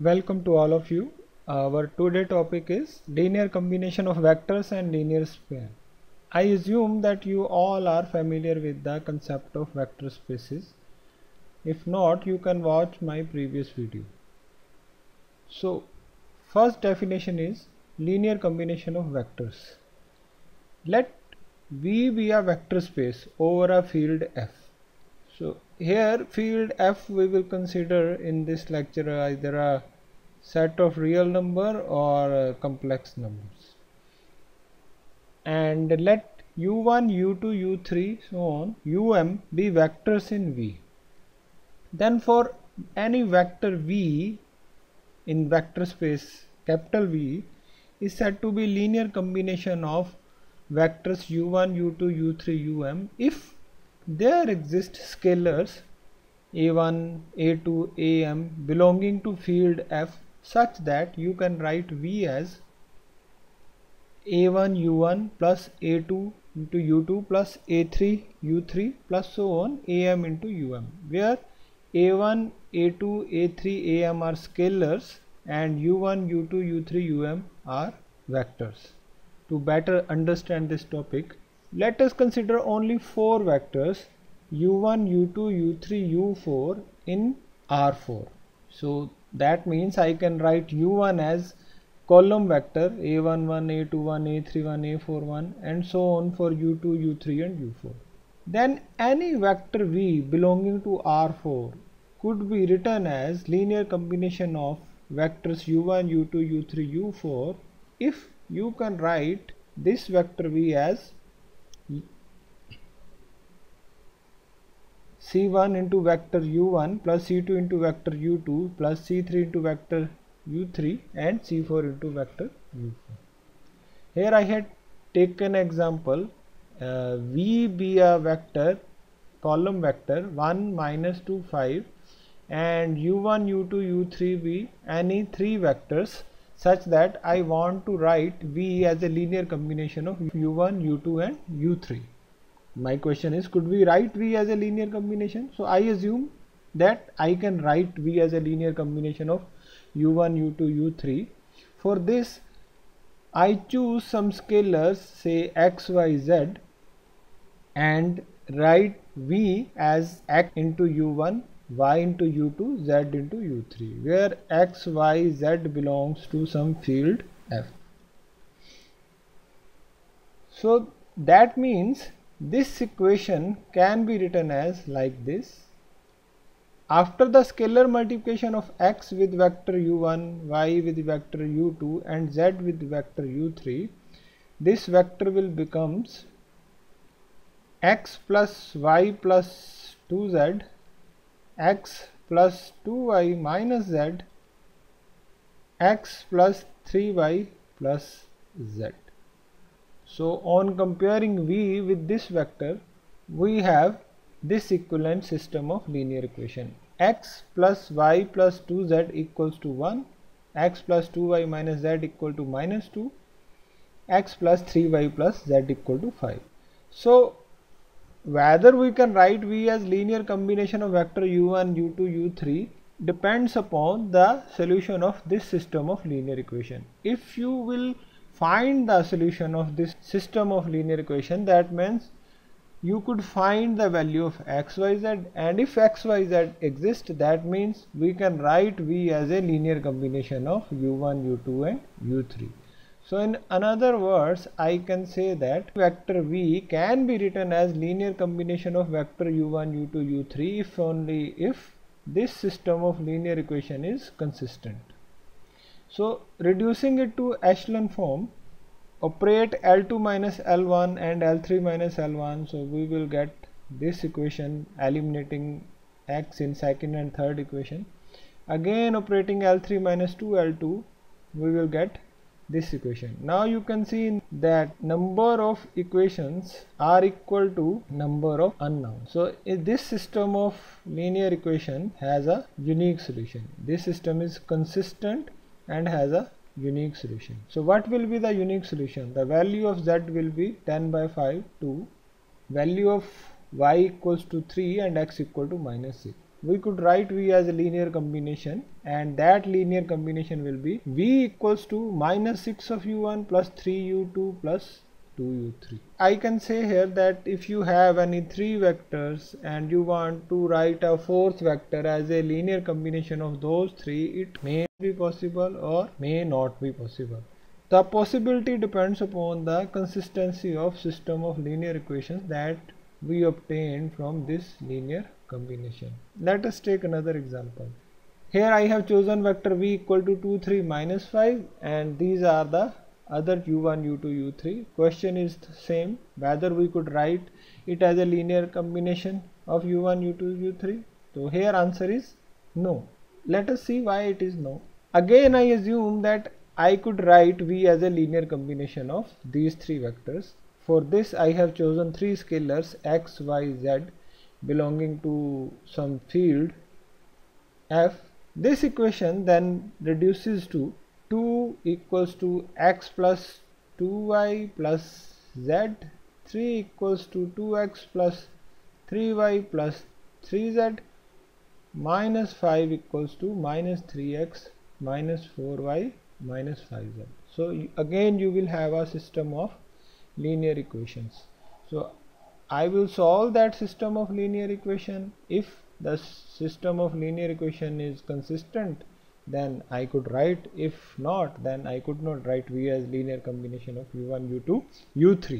Welcome to all of you. Our today topic is linear combination of vectors and linear span. I assume that you all are familiar with the concept of vector spaces. If not, you can watch my previous video. So, first definition is linear combination of vectors. Let V be a vector space over a field F. So here field F we will consider in this lecture either a set of real number or complex numbers, and let u1, u2, u3 so on um be vectors in V. Then for any vector V in vector space capital V is said to be linear combination of vectors u1, u2, u3, um if there exist scalars a1, a2, am belonging to field F such that you can write V as a1 u1 plus a2 into u2 plus a3 u3 plus so on am into um, where a1, a2, a3, am are scalars and u1, u2, u3, um are vectors. To better understand this topic, let us consider only 4 vectors u1, u2, u3, u4 in R4. So that means I can write u1 as column vector a11, a21, a31, a41 and so on for u2, u3 and u4. Then any vector v belonging to R4 could be written as linear combination of vectors u1, u2, u3, u4 if you can write this vector v as c1 into vector u1 plus c2 into vector u2 plus c3 into vector u3 and c4 into vector u4. Here I had taken example v be a vector column vector 1, minus 2, 5 and u1, u2, u3 be any 3 vectors such that I want to write V as a linear combination of u1, u2 and u3. My question is, could we write V as a linear combination? So I assume that I can write V as a linear combination of u1, u2, u3. For this I choose some scalars say x, y, z and write V as x into u1, y into u2, z into u3, where x, y, z belongs to some field F. So that means this equation can be written as like this. After the scalar multiplication of x with vector u1, y with vector u2 and z with vector u3, this vector will becomes x plus y plus 2z, x plus 2y minus z, x plus 3y plus z. So on comparing V with this vector, we have this equivalent system of linear equation. X plus y plus 2z equals to 1, x plus 2y minus z equal to minus 2, x plus 3y plus z equal to 5. So whether we can write V as linear combination of vector u1, u2, u3 depends upon the solution of this system of linear equation. If you will find the solution of this system of linear equation, that means you could find the value of x, y, z, and if x, y, z exist, that means we can write V as a linear combination of u1, u2 and u3. So in another words, I can say that vector V can be written as linear combination of vector u1, u2, u3 if only if this system of linear equation is consistent. So reducing it to echelon form, operate L2 minus L1 and L3 minus L1, so we will get this equation eliminating x in second and third equation. Again operating L3 minus 2L2, we will get this equation. Now you can see that number of equations are equal to number of unknowns. So this system of linear equation has a unique solution. This system is consistent and has a unique solution. So what will be the unique solution? The value of z will be 10 by 5, 2, value of y equals to 3 and x equal to minus 6. we could write V as a linear combination, and that linear combination will be V equals to minus 6 of u1 plus 3u2 plus 2u3. I can say here that if you have any 3 vectors and you want to write a 4th vector as a linear combination of those 3, it may be possible or may not be possible. The possibility depends upon the consistency of system of linear equations that we obtained from this linear combination. Let us take another example. Here I have chosen vector v equal to 2, 3, minus 5, and these are the other u1, u2, u3. Question is the same, whether we could write it as a linear combination of u1, u2, u3. So here answer is no. Let us see why it is no. Again I assume that I could write v as a linear combination of these 3 vectors. For this I have chosen 3 scalars x, y, z belonging to some field f. This equation then reduces to 2 equals to x plus 2y plus z, 3 equals to 2x plus 3y plus 3z, minus 5 equals to minus 3x minus 4y minus 5z. So again you will have a system of linear equations. So I will solve that system of linear equation. If the system of linear equation is consistent, then I could write. If not, then I could not write V as linear combination of u1, u2, u3.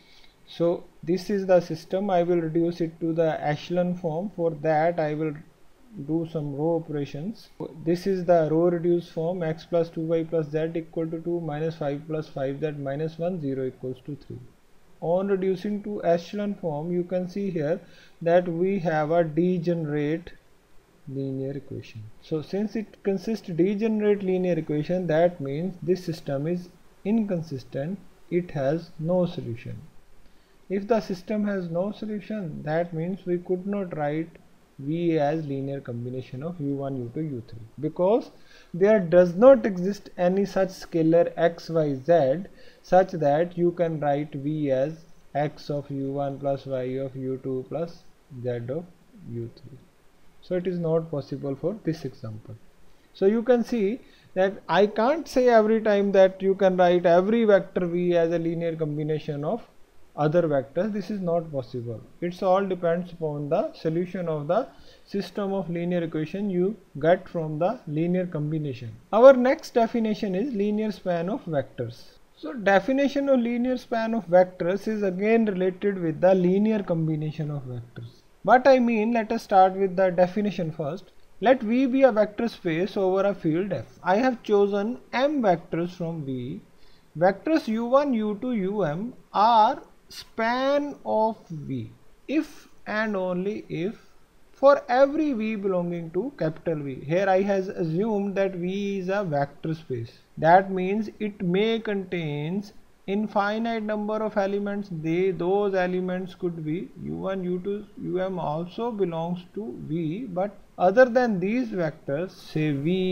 So this is the system. I will reduce it to the echelon form. For that I will do some row operations. This is the row reduced form: x plus 2y plus z equal to 2, minus 5 plus 5z minus 1, 0 equals to 3. On reducing to echelon form, you can see here that we have a degenerate linear equation. So since it consists degenerate linear equation, that means this system is inconsistent. It has no solution. If the system has no solution, that means we could not write V as linear combination of u1, u2, u3, because there does not exist any such scalar x, y, z such that you can write V as x of u1 plus y of u2 plus z of u3. So it is not possible for this example. So you can see that I can't say every time that you can write every vector V as a linear combination of other vectors. This is not possible. It's all depends upon the solution of the system of linear equation you get from the linear combination. Our next definition is linear span of vectors. So definition of linear span of vectors is again related with the linear combination of vectors. What I mean, let us start with the definition first. Let V be a vector space over a field F. I have chosen m vectors from V. Vectors u1, u2, um are span of V if and only if for every V belonging to capital V. Here I has assumed that V is a vector space. That means it may contains infinite number of elements. Those elements could be u1, u2, um also belongs to V, but other than these vectors, say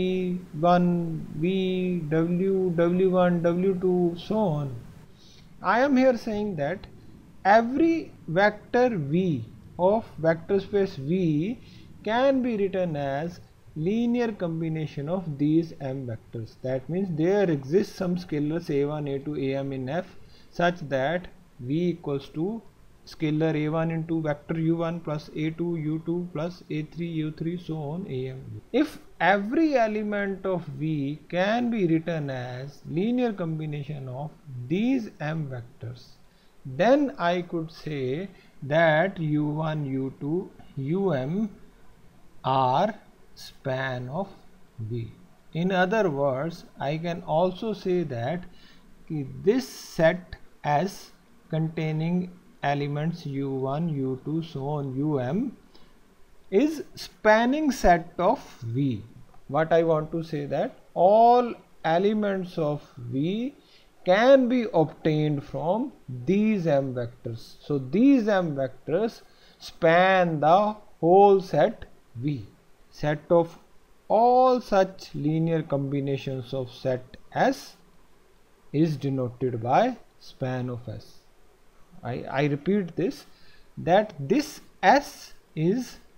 v1, v, w, w1, w2, so on. I am here saying that every vector V of vector space V can be written as linear combination of these m vectors. That means there exists some scalars a1, a2, am in F such that V equals to scalar a1 into vector u1 plus a2, u2 plus a3, u3, so on, am. If every element of V can be written as linear combination of these m vectors, then I could say that u1, u2, um are span of V. In other words, I can also say that this set S containing elements u1, u2, so on, um is spanning set of V. What I want to say that all elements of V can be obtained from these m vectors. So these m vectors span the whole set V. Set of all such linear combinations of set S is denoted by span of S. I repeat this, that this S is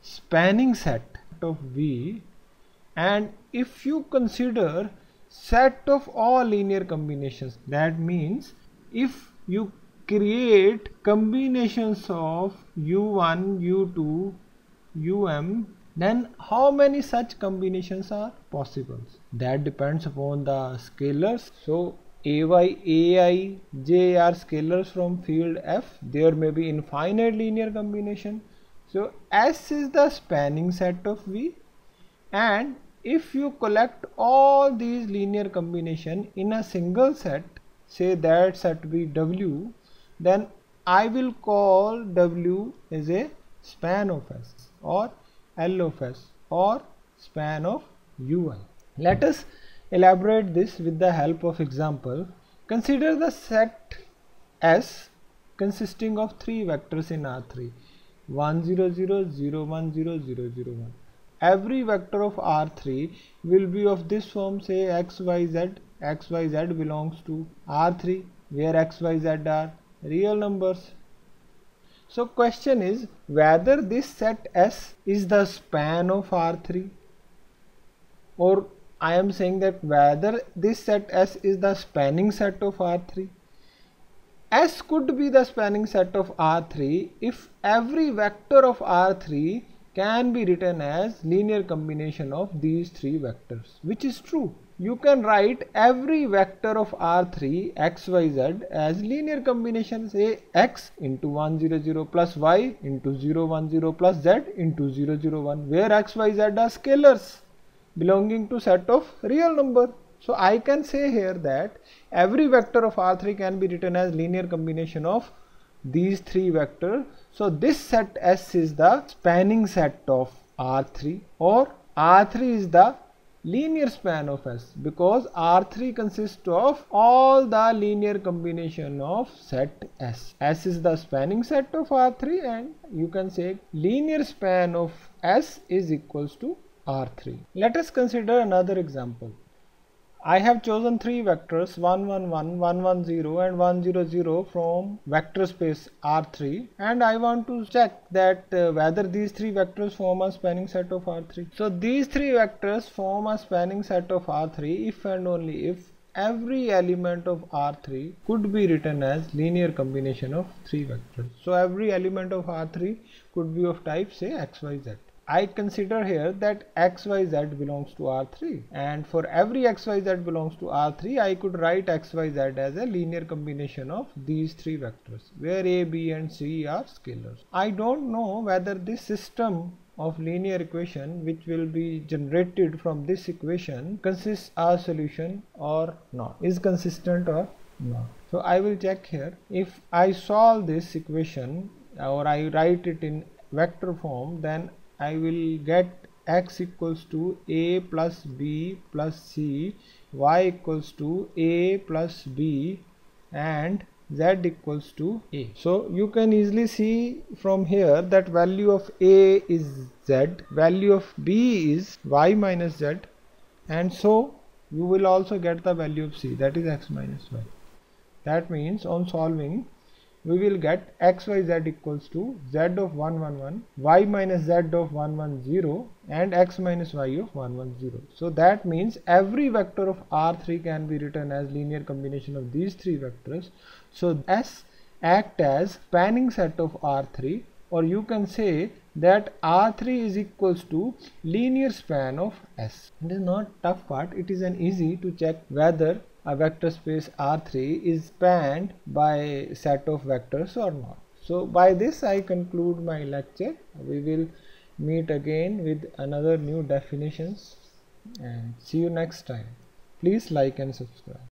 spanning set of V, and if you consider set of all linear combinations, that means if you create combinations of u1, u2, um, then how many such combinations are possible? That depends upon the scalars. So ay, ai, j are scalars from field F. There may be infinite linear combination. So S is the spanning set of V, and if you collect all these linear combination in a single set, say that set be W, then I will call W as a span of S or L of S or span of UI. Let us elaborate this with the help of example. Consider the set S consisting of three vectors in R3, 1 0 0 0 1 0 0 0 1. Every vector of R3 will be of this form, say x y z. X y z belongs to R3, where x y z are real numbers. So question is whether this set S is the span of R3, or I am saying that whether this set S is the spanning set of R3. S could be the spanning set of R3 if every vector of R3 can be written as linear combination of these three vectors, which is true. You can write every vector of R3 x, y, z as linear combination, say x into 1 0 0 plus y into 0 1 0 plus z into 0 0 1, where x, y, z are scalars belonging to set of real number. So I can say here that every vector of R3 can be written as linear combination of these three vectors. So this set S is the spanning set of R3, or R3 is the linear span of S, because R3 consists of all the linear combination of set S. S is the spanning set of R3, and you can say linear span of S is equals to R3. Let us consider another example. I have chosen three vectors 1 1 1, 1 1 0 and 1 0 0 from vector space R3, and I want to check that whether these three vectors form a spanning set of R3. So these three vectors form a spanning set of R3 if and only if every element of R3 could be written as linear combination of three vectors. So every element of R3 could be of type, say, x y z. I consider here that x, y, z belongs to R3, and for every x, y, z belongs to R3, I could write x, y, z as a linear combination of these three vectors, where a, b and c are scalars. I don't know whether this system of linear equation which will be generated from this equation consists a solution or not, is consistent or not. So I will check here. If I solve this equation or I write it in vector form, then I will get x equals to a plus b plus c, y equals to a plus b, and z equals to a. So you can easily see from here that value of a is z, value of b is y minus z, and so you will also get the value of c, that is x minus y. That means on solving we will get x y z equals to z of 1 1 1, y minus z of 1 1 0, and x minus y of 1 1 0. So that means every vector of R3 can be written as linear combination of these three vectors. So S act as spanning set of R3, or you can say that R3 is equals to linear span of S. It is not tough part, it is an easy to check whether a vector space R3 is spanned by set of vectors or not. So by this I conclude my lecture. We will meet again with another new definitions, and see you next time. Please like and subscribe.